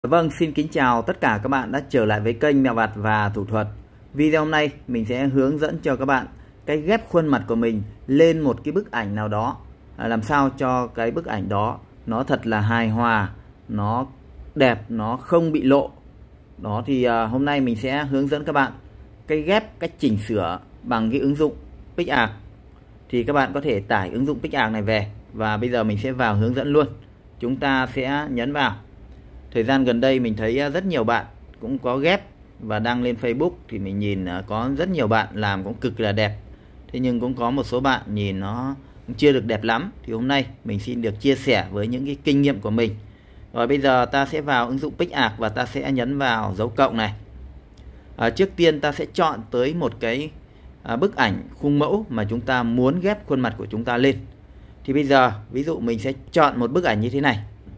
Vâng, xin kính chào tất cả các bạn đã trở lại với kênh Mẹo Vặt và Thủ Thuật. Video hôm nay mình sẽ hướng dẫn cho các bạn cách ghép khuôn mặt của mình lên một cái bức ảnh nào đó, làm sao cho cái bức ảnh đó nó thật là hài hòa, nó đẹp, nó không bị lộ. Đó thì hôm nay mình sẽ hướng dẫn các bạn cách ghép, cách chỉnh sửa bằng cái ứng dụng PicArt. Thì các bạn có thể tải ứng dụng PicArt này về và bây giờ mình sẽ vào hướng dẫn luôn. Chúng ta sẽ nhấn vào. Thời gian gần đây mình thấy rất nhiều bạn cũng có ghép và đăng lên Facebook, thì mình nhìn có rất nhiều bạn làm cũng cực là đẹp. Thế nhưng cũng có một số bạn nhìn nó cũng chưa được đẹp lắm. Thì hôm nay mình xin được chia sẻ với những cái kinh nghiệm của mình. Rồi bây giờ ta sẽ vào ứng dụng PicArt và ta sẽ nhấn vào dấu cộng này. Trước tiên ta sẽ chọn tới một cái bức ảnh khung mẫu mà chúng ta muốn ghép khuôn mặt của chúng ta lên. Thì bây giờ ví dụ mình sẽ chọn một bức ảnh như thế này.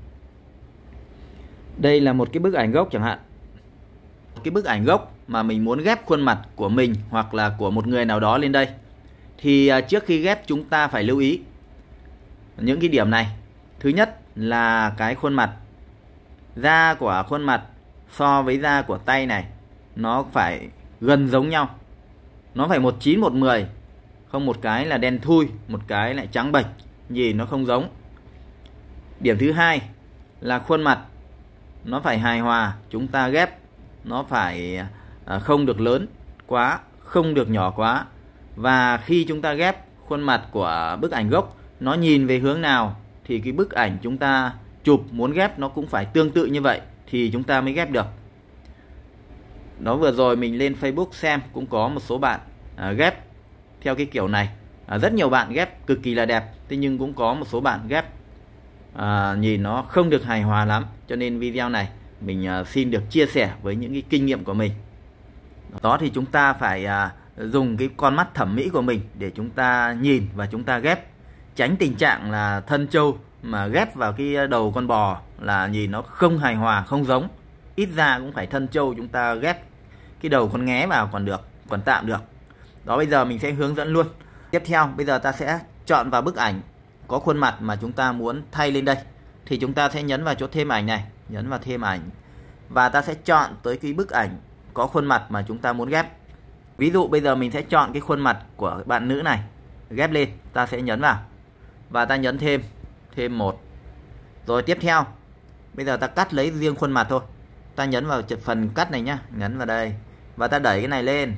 Đây là một cái bức ảnh gốc chẳng hạn. Cái bức ảnh gốc mà mình muốn ghép khuôn mặt của mình hoặc là của một người nào đó lên đây. Thì trước khi ghép chúng ta phải lưu ý những cái điểm này. Thứ nhất là cái khuôn mặt, da của khuôn mặt so với da của tay này nó phải gần giống nhau. Nó phải 19:10, không một cái là đen thui, một cái lại trắng bệch, nhìn nó không giống. Điểm thứ hai là khuôn mặt nó phải hài hòa, chúng ta ghép nó phải không được lớn quá, không được nhỏ quá. Và khi chúng ta ghép khuôn mặt của bức ảnh gốc nó nhìn về hướng nào thì cái bức ảnh chúng ta chụp muốn ghép nó cũng phải tương tự như vậy thì chúng ta mới ghép được. Đó, vừa rồi mình lên Facebook xem cũng có một số bạn ghép theo cái kiểu này. Rất nhiều bạn ghép cực kỳ là đẹp, thế nhưng cũng có một số bạn ghép nhìn nó không được hài hòa lắm. Cho nên video này mình xin được chia sẻ với những cái kinh nghiệm của mình. Đó thì chúng ta phải dùng cái con mắt thẩm mỹ của mình để chúng ta nhìn và chúng ta ghép, tránh tình trạng là thân trâu mà ghép vào cái đầu con bò là nhìn nó không hài hòa, không giống. Ít ra cũng phải thân trâu chúng ta ghép cái đầu con nghé vào còn được, còn tạm được. Đó, bây giờ mình sẽ hướng dẫn luôn. Tiếp theo bây giờ ta sẽ chọn vào bức ảnh có khuôn mặt mà chúng ta muốn thay lên đây. Thì chúng ta sẽ nhấn vào chỗ thêm ảnh này, nhấn vào thêm ảnh. Và ta sẽ chọn tới cái bức ảnh có khuôn mặt mà chúng ta muốn ghép. Ví dụ bây giờ mình sẽ chọn cái khuôn mặt của bạn nữ này, ghép lên, ta sẽ nhấn vào. Và ta nhấn thêm một. Rồi tiếp theo, bây giờ ta cắt lấy riêng khuôn mặt thôi. Ta nhấn vào phần cắt này nhá, nhấn vào đây. Và ta đẩy cái này lên.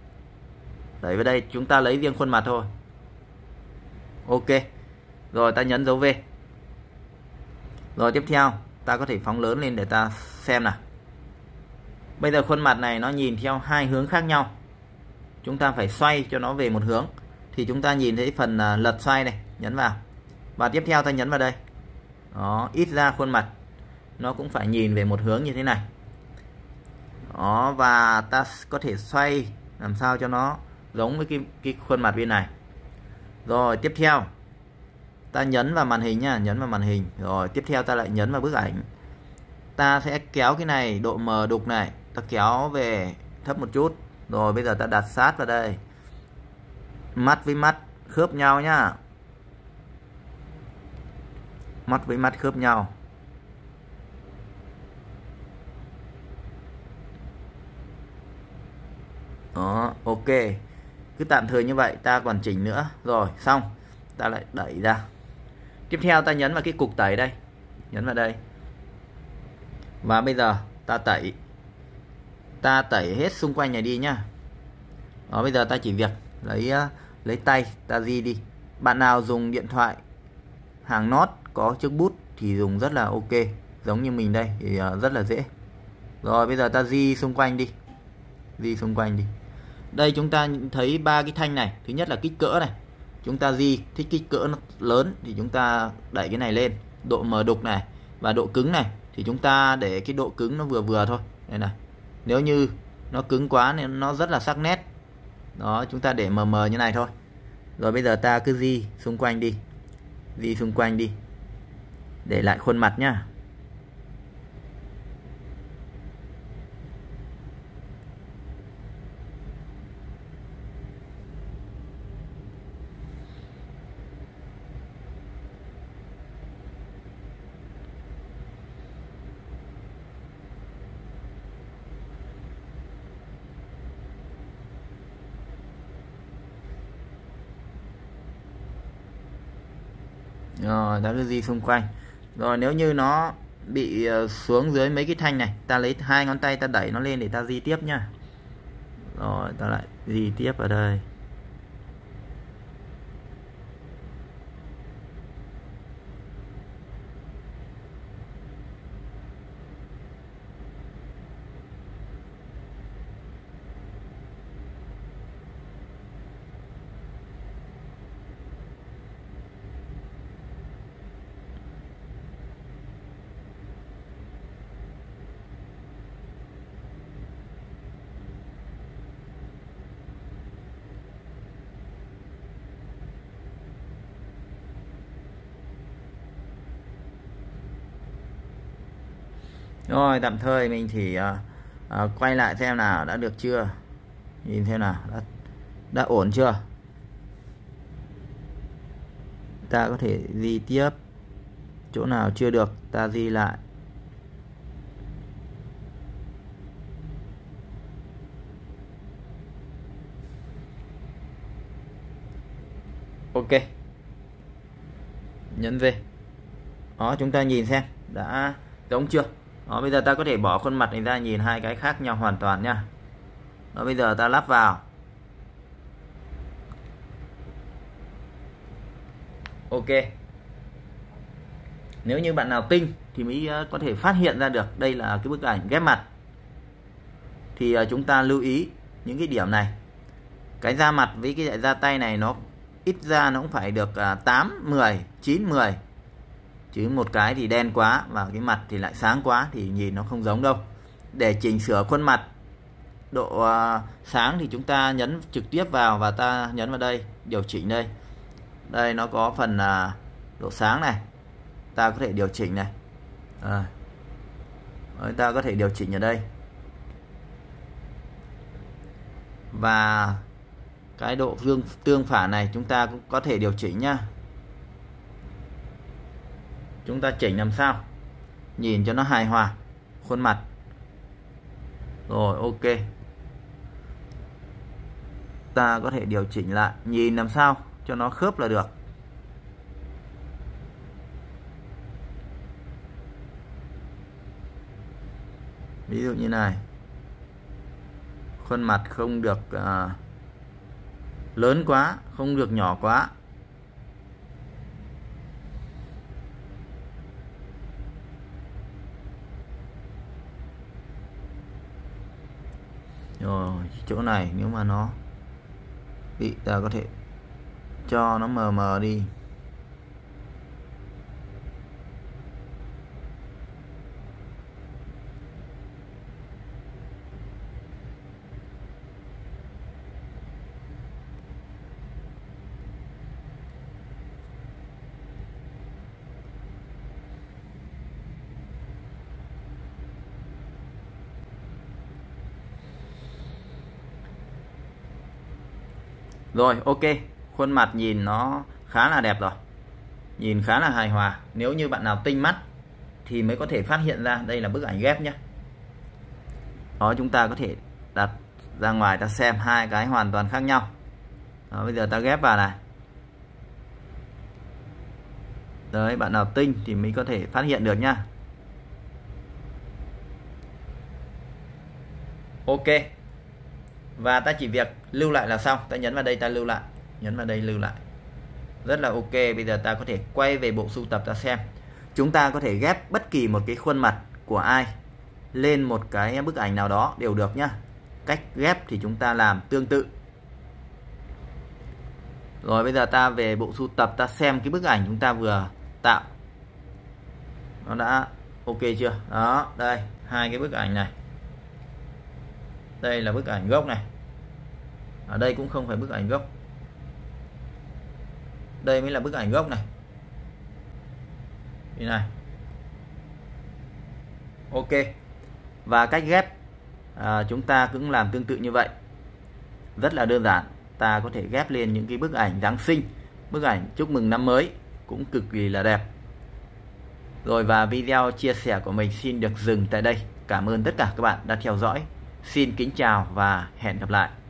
Đẩy vào đây, chúng ta lấy riêng khuôn mặt thôi. Ok. Rồi ta nhấn dấu V. Rồi tiếp theo ta có thể phóng lớn lên để ta xem nào. Bây giờ khuôn mặt này nó nhìn theo hai hướng khác nhau. Chúng ta phải xoay cho nó về một hướng. Thì chúng ta nhìn thấy phần lật xoay này, nhấn vào. Và tiếp theo ta nhấn vào đây. Đó, ít ra khuôn mặt nó cũng phải nhìn về một hướng như thế này. Đó, và ta có thể xoay làm sao cho nó giống với cái khuôn mặt bên này. Rồi tiếp theo ta nhấn vào màn hình nhá, nhấn vào màn hình. Rồi tiếp theo ta lại nhấn vào bức ảnh. Ta sẽ kéo cái này, độ mờ đục này, ta kéo về thấp một chút. Rồi bây giờ ta đặt sát vào đây. Mắt với mắt khớp nhau nhá. Mắt với mắt khớp nhau. Đó, ok. Cứ tạm thời như vậy, ta còn chỉnh nữa. Rồi, xong. Ta lại đẩy ra. Tiếp theo ta nhấn vào cái cục tẩy đây. Nhấn vào đây. Và bây giờ ta tẩy. Ta tẩy hết xung quanh này đi nhá. Đó, bây giờ ta chỉ việc lấy tay ta di đi. Bạn nào dùng điện thoại hàng nót có chiếc bút thì dùng rất là ok. Giống như mình đây thì rất là dễ. Rồi bây giờ ta di xung quanh đi. Di xung quanh đi. Đây chúng ta thấy ba cái thanh này. Thứ nhất là kích cỡ này. Chúng ta di thích kích cỡ nó lớn thì chúng ta đẩy cái này lên. Độ mờ đục này và độ cứng này thì chúng ta để cái độ cứng nó vừa vừa thôi. Đây này. Nếu như nó cứng quá nên nó rất là sắc nét. Đó, chúng ta để mờ mờ như này thôi. Rồi bây giờ ta cứ di xung quanh đi. Di xung quanh đi. Để lại khuôn mặt nhá. Rồi ta cứ di xung quanh. Rồi nếu như nó bị xuống dưới mấy cái thanh này, ta lấy hai ngón tay ta đẩy nó lên để ta di tiếp nhá. Rồi ta lại di tiếp ở đây. Rồi tạm thời mình chỉ quay lại xem nào đã được chưa, nhìn xem nào đã ổn chưa. Ta có thể di tiếp, chỗ nào chưa được ta di lại. Ok, nhấn về. Đó, chúng ta nhìn xem đã giống chưa. Đó, bây giờ ta có thể bỏ khuôn mặt này ra nhìn hai cái khác nhau hoàn toàn nha. Đó, bây giờ ta lắp vào. Ok. Nếu như bạn nào tinh thì mới có thể phát hiện ra được đây là cái bức ảnh ghép mặt. Thì chúng ta lưu ý những cái điểm này. Cái da mặt với cái da tay này nó ít ra nó cũng phải được 8, 10, 9, 10. Chứ một cái thì đen quá và cái mặt thì lại sáng quá thì nhìn nó không giống đâu. Để chỉnh sửa khuôn mặt độ sáng thì chúng ta nhấn trực tiếp vào và ta nhấn vào đây, điều chỉnh đây. Đây nó có phần độ sáng này, ta có thể điều chỉnh này. Ta có thể điều chỉnh ở đây. Và cái độ tương phản này chúng ta cũng có thể điều chỉnh nhá. Chúng ta chỉnh làm sao nhìn cho nó hài hòa khuôn mặt. Rồi ok, ta có thể điều chỉnh lại nhìn làm sao cho nó khớp là được. Ví dụ như này, khuôn mặt không được lớn quá, không được nhỏ quá. Rồi chỗ này nếu mà nó bị, ta có thể cho nó mờ mờ đi. Rồi ok, khuôn mặt nhìn nó khá là đẹp rồi, nhìn khá là hài hòa. Nếu như bạn nào tinh mắt thì mới có thể phát hiện ra đây là bức ảnh ghép nhé. Đó, chúng ta có thể đặt ra ngoài ta xem hai cái hoàn toàn khác nhau. Đó, bây giờ ta ghép vào này. Đấy, bạn nào tinh thì mới có thể phát hiện được nhá. Ok. Và ta chỉ việc lưu lại là xong. Ta nhấn vào đây ta lưu lại, nhấn vào đây lưu lại. Rất là ok. Bây giờ ta có thể quay về bộ sưu tập ta xem. Chúng ta có thể ghép bất kỳ một cái khuôn mặt của ai lên một cái bức ảnh nào đó đều được nhá. Cách ghép thì chúng ta làm tương tự. Rồi bây giờ ta về bộ sưu tập ta xem cái bức ảnh chúng ta vừa tạo nó đã ok chưa. Đó, đây hai cái bức ảnh này. Đây là bức ảnh gốc này. Ở đây cũng không phải bức ảnh gốc. Đây mới là bức ảnh gốc này. Như này. Ok. Và cách ghép chúng ta cũng làm tương tự như vậy. Rất là đơn giản. Ta có thể ghép lên những cái bức ảnh Giáng sinh, bức ảnh chúc mừng năm mới cũng cực kỳ là đẹp. Rồi, và video chia sẻ của mình xin được dừng tại đây. Cảm ơn tất cả các bạn đã theo dõi. Xin kính chào và hẹn gặp lại.